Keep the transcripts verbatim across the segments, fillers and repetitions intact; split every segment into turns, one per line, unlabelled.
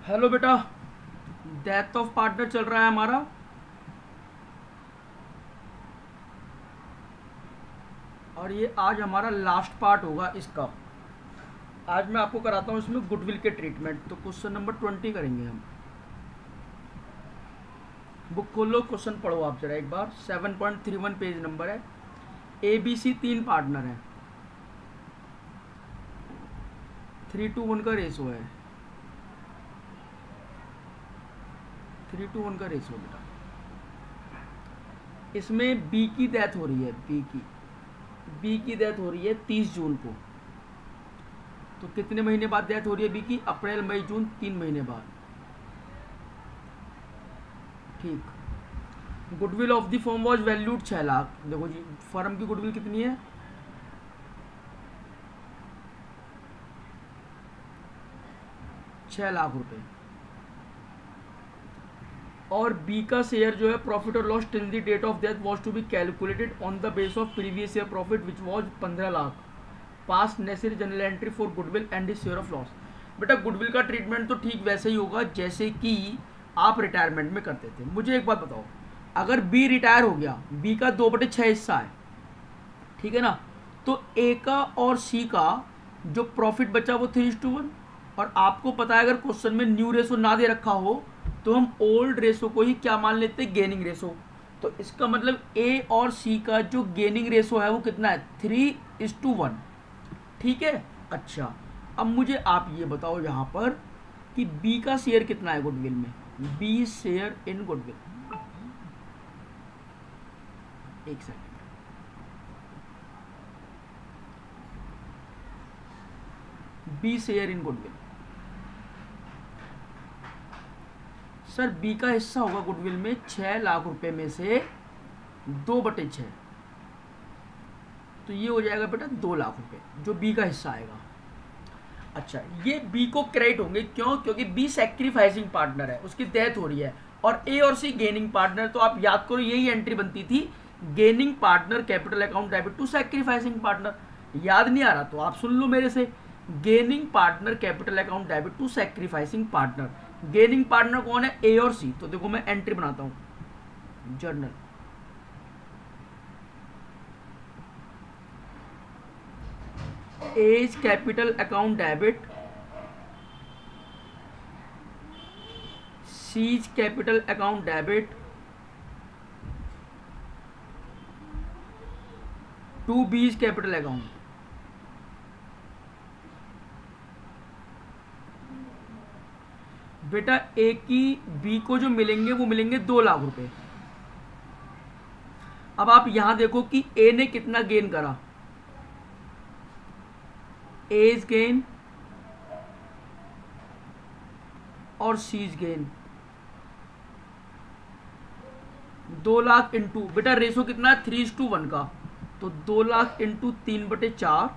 Hello बेटा, death of partner चल रहा है हमारा। और ये आज हमारा लास्ट पार्ट होगा इसका। आज मैं आपको कराता हूँ इसमें गुडविल के ट्रीटमेंट। तो क्वेश्चन नंबर ट्वेंटी करेंगे हम। बुक खोलो, क्वेश्चन पढ़ो आप जरा एक बार। Seven point three one page number है। ए बी सी तीन पार्टनर हैं, थ्री टू वन का रेशो है। थ्री टू वन का रेशो बेटा। इसमें बी की डेथ हो रही है। बी की बी की डेथ हो रही है तीस जून को। तो कितने महीने बाद डेथ हो रही है बी की? अप्रैल मई जून, तीन महीने बाद। ठीक। Goodwill of the firm was valued छह लाख। देखो जी, फर्म की गुडविल कितनी है? छह लाख रुपए। और बी का शेयर जो है प्रॉफिट और loss till the date of death was to be calculated on the base of previous year profit which was पंद्रह lakh. Pass necessary general entry for goodwill and the share of loss. बेटा goodwill का treatment तो ठीक वैसे ही होगा जैसे कि आप रिटायरमेंट में करते थे। मुझे एक बात बताओ, अगर बी रिटायर हो गया, बी का दो बटे छः हिस्सा है, ठीक है ना, तो ए का और सी का जो प्रॉफिट बचा वो थ्री टू वन। और आपको पता है अगर क्वेश्चन में न्यू रेशो ना दे रखा हो तो हम ओल्ड रेशो को ही क्या मान लेते हैं? Gaining ratio. तो इसका मतलब ए और सी का जो गेनिंग रेशो है वो कितना है? Three is to one. ठीक है। अच्छा, अब मुझे आप ये बताओ यहाँ पर कि बी का शेयर कितना है गुडविल में? B share in goodwill. एक second, B share in goodwill. Sir B का हिस्सा होगा गुडविल में छह लाख रुपए में से दो बटे छः, तो ये हो जाएगा बेटा दो लाख रुपए जो बी का हिस्सा आएगा। अच्छा, ये बी को क्रेडिट होंगे। क्यों? क्योंकि बी सैक्रिफाइसिंग पार्टनर है, उसकी डेथ हो रही है। और ए और सी गेनिंग पार्टनर। तो आप याद करो यही एंट्री बनती थी, gaining partner capital account debit to sacrificing partner. याद नहीं आ रहा तो आप सुन लो मेरे से। Gaining partner capital account debit to sacrificing partner. Gaining partner कौन है? ए और सी। तो देखो मैं एंट्री बनाता हूं, journal A's capital account debit, C's capital account debit to B's capital account. बेटा ए की बी को जो मिलेंगे वो मिलेंगे दो लाख रुपए। अब आप यहां देखो कि ए ने कितना गेन करा। एज गेन और सीज गेन दो लाख इंटू, बेटा रेशो कितना है? थ्री टू वन का। तो दो लाख इंटू तीन बटे चार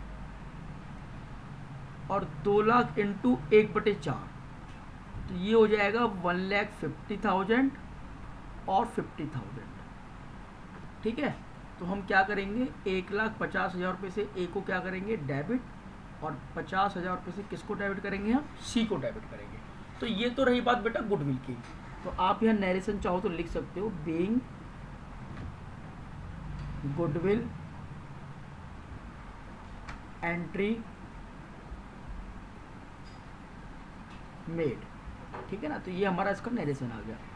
और दो लाख इंटू एक बटे चार, तो ये हो जाएगा वन लैख फिफ्टी थाउजेंड और फिफ्टी थाउजेंड। ठीक है। तो हम क्या करेंगे? एक लाख पचास हज़ार रुपये से ए को क्या करेंगे? डेबिट। और पचास हज़ार रुपये से किसको डेबिट करेंगे? हम सी को डेबिट करेंगे। तो ये तो रही बात बेटा गुडविल की। तो आप यहाँ नरेशन चाहो तो लिख सकते हो, बीइंग गुडविल एंट्री मेड। ठीक है ना। तो ये हमारा इसका नरेशन आ गया।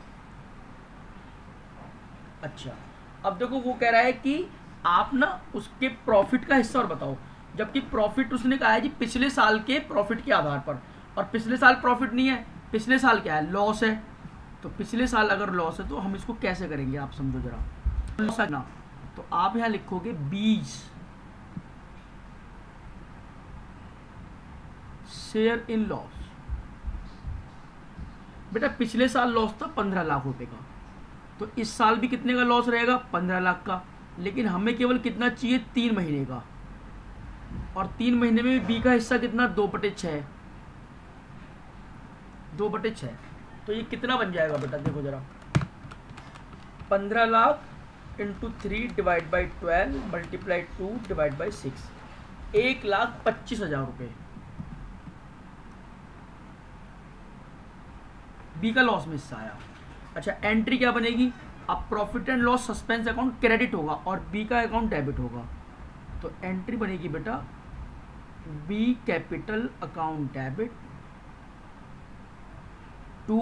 अच्छा, अब देखो वो कह रहा है कि आप ना उसके प्रॉफिट का हिस्सा और बताओ, जबकि प्रॉफिट उसने कहा है जी पिछले साल के प्रॉफिट के आधार पर। और पिछले साल प्रॉफिट नहीं है, पिछले साल क्या है? लॉस है। तो पिछले साल अगर लॉस है तो हम इसको कैसे करेंगे? आप समझो जरा ना। तो आप यहां लिखोगे बीज शेयर इन लॉस। बेटा पिछले साल लॉस था पंद्रह लाख रुपए का, तो इस साल भी कितने का लॉस रहेगा? पंद्रह लाख का। लेकिन हमें केवल कितना चाहिए? तीन महीने का। और तीन महीने में बी का हिस्सा कितना? दो बटे छः। दो बटे छः, तो ये कितना बन जाएगा बेटा? देखो जरा, पंद्रह lakh into three divide by twelve multiply two divide by six, एक लाख पच्चीस हजार रुपये। बी का लॉस में हिस्सा आया। अच्छा, एंट्री क्या बनेगी, अब profit and loss suspense account credit होगा और बी का अकाउंट डेबिट होगा, तो एंट्री बनेगी बेटा B capital account debit to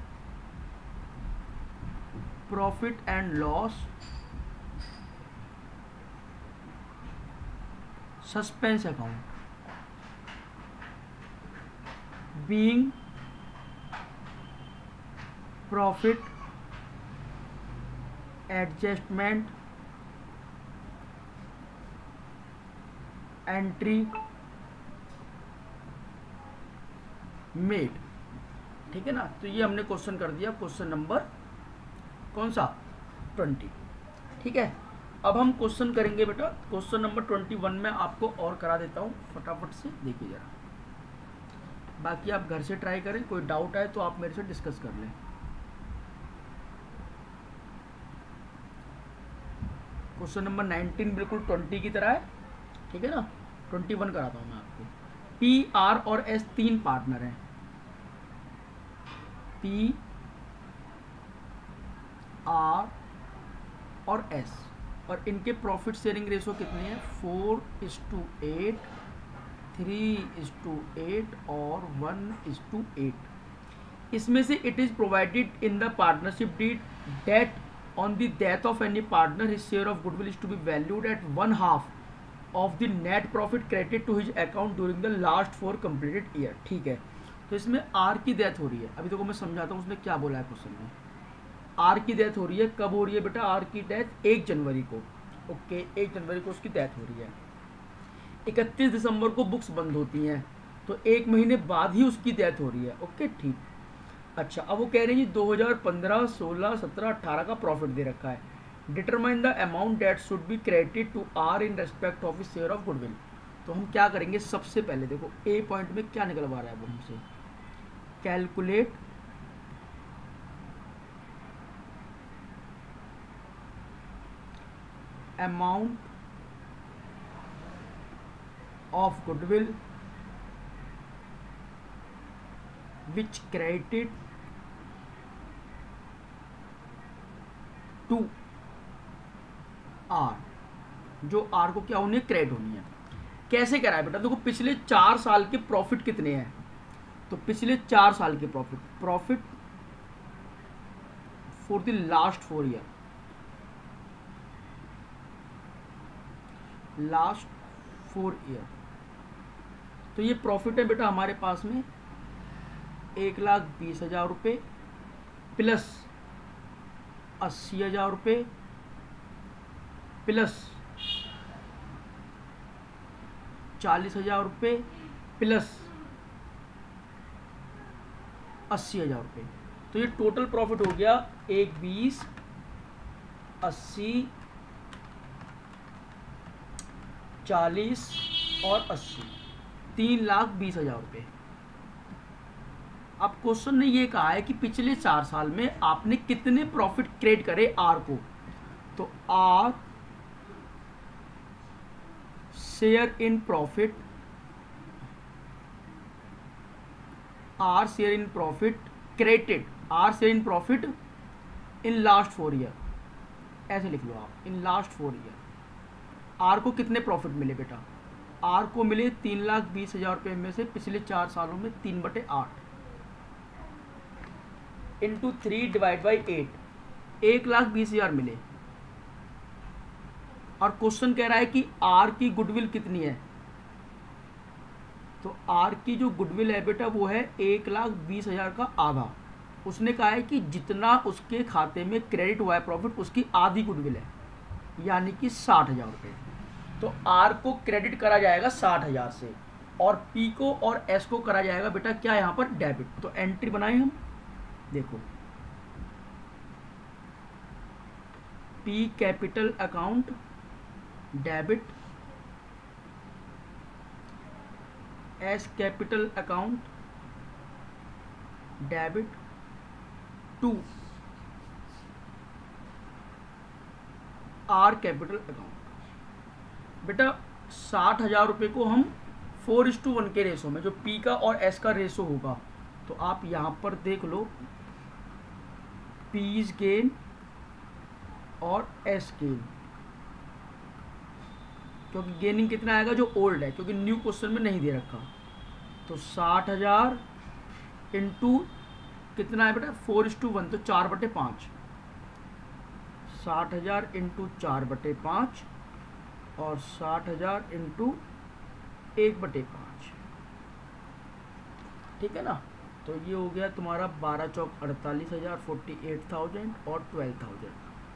profit and loss suspense account being profit adjustment entry made। ठीक है ना, तो ये हमने क्वेश्चन कर दिया, क्वेश्चन नंबर कौन सा, ट्वेंटी। ठीक है, अब हम क्वेश्चन करेंगे बेटा क्वेश्चन नंबर ट्वेंटी वन में आपको और करा देता हूँ, फटाफट से देखिए जरा, बाकी आप घर से ट्राई करें, कोई डाउट आए तो आप मेरे से डिस्कस कर लें। क्वेश्चन नंबर नाइनटीन बिल्कुल ट्वेंटी की तरह है, ठीक है ना। ट्वेंटी वन कराता हूँ मैं आपको। पी आर और एस तीन पार्टनर हैं, पी आर और एस, और इनके प्रॉफिट शेयरिंग रेशो कितने हैं, four is to eight, three is to eight और वन इज टू एट। इसमें से it is provided in the partnership deed that on the death of any partner his share of goodwill is to be valued at one half of the net profit credited to his account during the last four completed year. ठीक है, तो इसमें are की death हो रही है, अभी देखो मैं समझाता हूँ उसने क्या बोला है क्वेश्चन में। आर की डेथ हो रही है, कब हो रही है बेटा, आर की डेथ एक जनवरी को, ओके एक जनवरी को उसकी डेथ हो रही है। इकतीस दिसंबर को बुक्स बंद होती हैं, तो एक महीने बाद ही उसकी डेथ हो रही है, ओके ठीक। अच्छा, अब वो कह रहे हैं जी दो हज़ार पंद्रह, सोलह, सत्रह, अठारह का प्रॉफिट दे रखा है, determine the amount that should be credited to R in respect of his share of goodwill. तो हम क्या करेंगे, सबसे पहले देखो ए पॉइंट में क्या निकलवा रहा है वो हमसे, calculate amount of goodwill which credited to R, जो R को क्या होनी है, क्रेडिट होनी है। कैसे करा है बेटा, देखो पिछले चार साल के प्रॉफिट कितने हैं, तो पिछले चार साल के profit profit for the last four year, last four year, तो ये प्रॉफिट है बेटा हमारे पास में एक लाख बीस हजार रुपये प्लस अस्सी हजार रुपये प्लस चालीस हजार रुपये प्लस अस्सी हजार रुपये, तो ये टोटल प्रॉफिट हो गया एक बीस, अस्सी, चालीस और अस्सी, तीन लाख बीस हजार रुपये। अब क्वेश्चन ने ये कहा है कि पिछले चार साल में आपने कितने प्रॉफिट क्रिएट करे आर को, तो R share in profit, R share in profit created, R share in profit in last four year, ऐसे लिख लो आप, in last four year R को कितने प्रॉफिट मिले बेटा, आर को मिले तीन लाख बीस हजार रुपये में से पिछले चार सालों में तीन बटे आठ into three divide by eight, एक लाख बीस हजार मिले। और क्वेश्चन कह रहा है कि आर की गुडविल कितनी है, तो आर की जो गुडविल है बेटा वो है एक लाख बीस हजार का आधा। उसने कहा है कि जितना उसके खाते में क्रेडिट हुआ है प्रॉफिट उसकी आधी गुडविल है, यानी कि साठ हजार रुपये। तो आर को क्रेडिट करा जाएगा साठ हजार से और पी को और एस को करा जाएगा बेटा क्या यहाँ पर, डेबिट। तो एंट्री बनाए हम, देखो P capital account debit, S capital account debit to R capital account. बेटा साठ हजार रुपये को हम फोर इज टू वन के रेशो में, जो पी का और एस का रेशो होगा, तो आप यहाँ पर देख लो P इज गेन और S गेन, क्योंकि गेनिंग कितना आएगा जो ओल्ड है, क्योंकि न्यू क्वेश्चन में नहीं दे रखा। तो साठ हजार इंटू कितना है बेटा, फोर इज टू वन, तो चार बटे पाँच, साठ हजार इंटू चार बटे पाँच और साठ हजार इंटू एक बटे पाँच, ठीक है ना। तो ये हो गया तुम्हारा बारह चौक अड़तालीस हजार, फोर्टी एट थाउजेंड और ट्वेल्व थाउजेंड।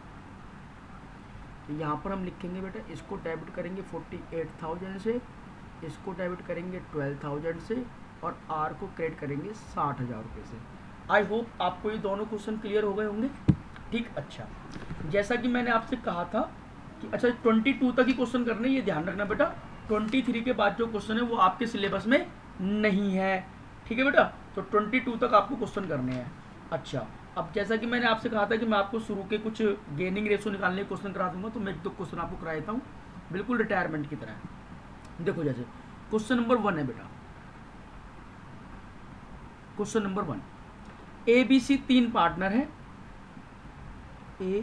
तो यहाँ पर हम लिखेंगे बेटा, इसको डेबिट करेंगे फोर्टी एट थाउजेंड से, इसको डेबिट करेंगे ट्वेल्व थाउजेंड से और आर को क्रेडिट करेंगे साठ हज़ार रुपये से। आई होप आपको ये दोनों क्वेश्चन क्लियर हो गए होंगे, ठीक। अच्छा, जैसा कि मैंने आपसे कहा था कि अच्छा बाईस तक ही क्वेश्चन करने, ये ध्यान रखना बेटा, तेईस के बाद जो क्वेश्चन है वो आपके सिलेबस में नहीं है, ठीक है बेटा। तो बाईस तक आपको क्वेश्चन करने हैं। अच्छा, अब जैसा कि मैंने आपसे कहा था कि मैं आपको शुरू के कुछ गेनिंग रेशो निकालने के क्वेश्चन करा दूंगा, तो मैं दो क्वेश्चन आपको करा देता हूँ, बिल्कुल रिटायरमेंट की तरह। देखो, जैसे क्वेश्चन नंबर वन है बेटा, question number one, A B C तीन पार्टनर हैं, ए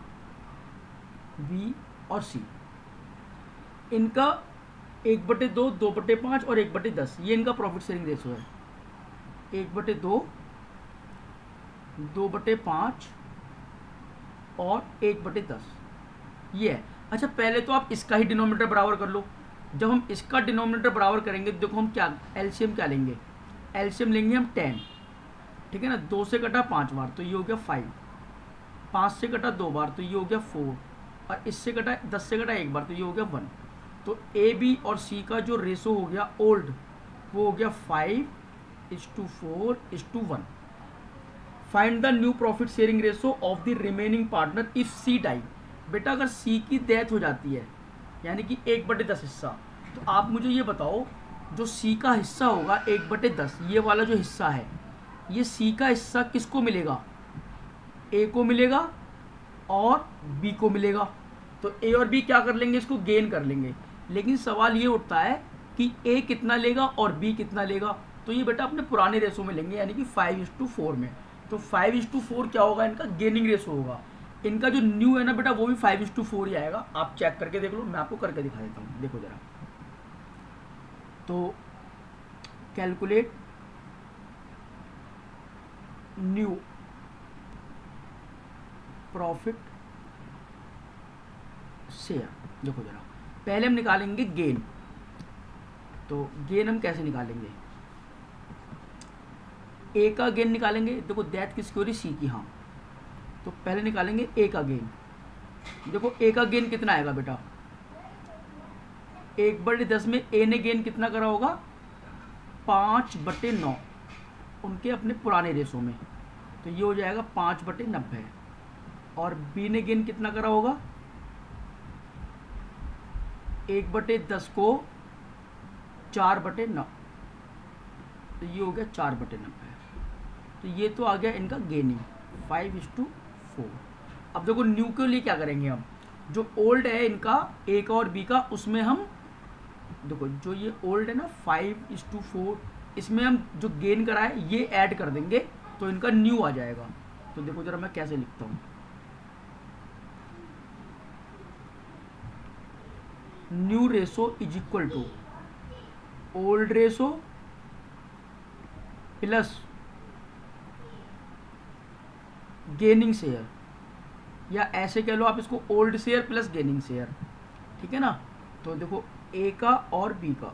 बी और सी, इनका एक बटे दो, दो बटे पाँच और एक बटे दस, ये इनका प्रॉफिट शेयरिंग रेशो है। एक बटे दो, दो बटे पाँच और एक बटे दस, ये है। अच्छा, पहले तो आप इसका ही डिनोमिनेटर बराबर कर लो। जब हम इसका डिनोमिनेटर बराबर करेंगे, देखो हम क्या एलसीएम क्या लेंगे, एलसीएम लेंगे हम टेन, ठीक है ना। दो से कटा पाँच बार तो ये हो गया फाइव, पाँच से कटा दो बार तो ये हो गया फोर, और इससे कटा दस से कटा एक बार तो ये हो गया वन। तो ए बी और सी का जो रेशो हो गया ओल्ड, वो हो गया five is to four is to one. Find the new profit sharing ratio of the remaining partner if C die. बेटा, अगर सी की डेथ हो जाती है, यानी कि एक बटे दस हिस्सा, तो आप मुझे ये बताओ, जो सी का हिस्सा होगा एक बटे दस, ये वाला जो हिस्सा है, ये सी का हिस्सा किसको मिलेगा, ए को मिलेगा और बी को मिलेगा। तो ए और बी क्या कर लेंगे, इसको गेन कर लेंगे। लेकिन सवाल ये उठता है कि ए कितना लेगा और बी कितना लेगा। तो ये बेटा अपने पुराने रेशो में लेंगे, यानी कि फाइव इज टू फोर में। तो फाइव इज टू फोर क्या होगा, इनका गेनिंग रेशो होगा। इनका जो न्यू है ना बेटा, वो भी फाइव इज टू फोर ही आएगा। आप चेक करके देख लो, मैं आपको करके दिखा देता हूँ, देखो जरा। तो कैलकुलेट न्यू प्रॉफिट शेयर, देखो जरा, पहले हम निकालेंगे गेन। तो गेन हम कैसे निकालेंगे, ए का गेन निकालेंगे। देखो दैट किसकी हो रही, सी की, हाँ। तो पहले निकालेंगे ए का गेन। देखो ए का गेन कितना आएगा बेटा, एक बटे दस में ए ने गेन कितना करा होगा, पाँच बटे नौ, उनके अपने पुराने रेशो में। तो ये हो जाएगा पाँच बटे नब्बे। और बी ने गेन कितना करा होगा, एक बटे दस को चार बटे नौ, तो ये हो गया चार बटे नब्बे। तो ये तो आ गया इनका gaining, five is to four. अब देखो न्यू के लिए क्या करेंगे हम, जो ओल्ड है इनका ए का और बी का, उसमें हम देखो जो ये ओल्ड है ना फाइव इज टू फोर, इसमें हम जो गेन करा है ये ऐड कर देंगे, तो इनका न्यू आ जाएगा। तो देखो जरा मैं कैसे लिखता हूँ, new ratio is equal to old ratio plus gaining share, या ऐसे कह लो आप इसको, old share plus gaining share, ठीक है ना। तो देखो ए का और बी का,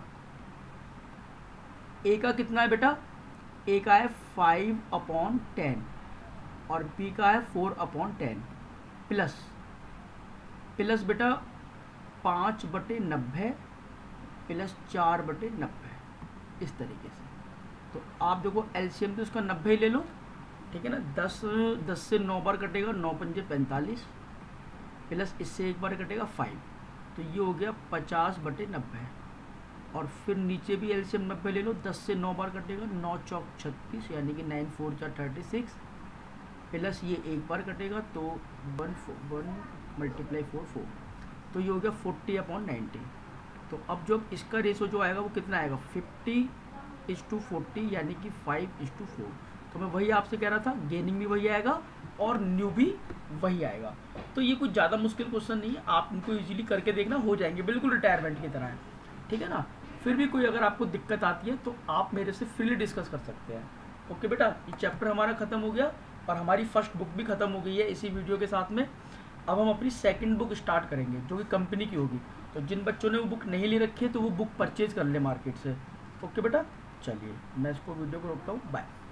ए का कितना है बेटा, ए का है फाइव अपॉन टेन और बी का है four upon ten, plus plus बेटा पाँच बटे नब्बे प्लस चार बटे नब्बे, इस तरीके से। तो आप देखो एलसीएम तो इसका नब्बे ही ले लो, ठीक है ना। दस दस से नौ बार कटेगा, नौ पंजे पैंतालीस, प्लस इससे एक बार कटेगा फाइव, तो ये हो गया पचास बटे नब्बे। और फिर नीचे भी एलसीएम नब्बे ले लो, दस से नौ बार कटेगा, नौ चौक छत्तीस, यानी कि नाइन फोर चार थर्टी सिक्स, प्लस ये एक बार कटेगा तो one one multiply four four, तो ये हो गया फोर्टी अपॉन नाइन्टी। तो अब जो इसका रेशो जो आएगा वो कितना आएगा, फिफ्टी इज टू फोर्टी, यानी कि फाइव इज टू फोर। तो मैं वही आपसे कह रहा था, गेनिंग भी वही आएगा और न्यू भी वही आएगा। तो ये कुछ ज़्यादा मुश्किल क्वेश्चन नहीं है, आप इनको इजीली करके देखना, हो जाएंगे, बिल्कुल रिटायरमेंट की तरह है, ठीक है ना। फिर भी कोई अगर आपको दिक्कत आती है तो आप मेरे से फ्रीली डिस्कस कर सकते हैं। ओके बेटा, ये चैप्टर हमारा ख़त्म हो गया और हमारी फर्स्ट बुक भी ख़त्म हो गई है इसी वीडियो के साथ में। अब हम अपनी सेकंड बुक स्टार्ट करेंगे जो कि कंपनी की होगी। तो जिन बच्चों ने वो बुक नहीं ले रखी है तो वो बुक परचेज कर ले मार्केट से। ओके बेटा, चलिए मैं इसको वीडियो को रोकता हूँ, बाय।